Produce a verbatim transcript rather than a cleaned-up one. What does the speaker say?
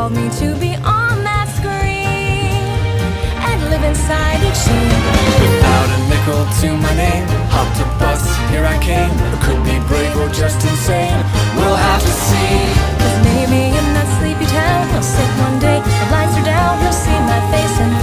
called me to be on that screen and live inside each scene. Without a nickel to my name, hopped a bus, here I came. I could be brave or just insane, we'll have to see. 'Cause maybe in that sleepy town he'll sit one day, the lights are down, he'll see my face and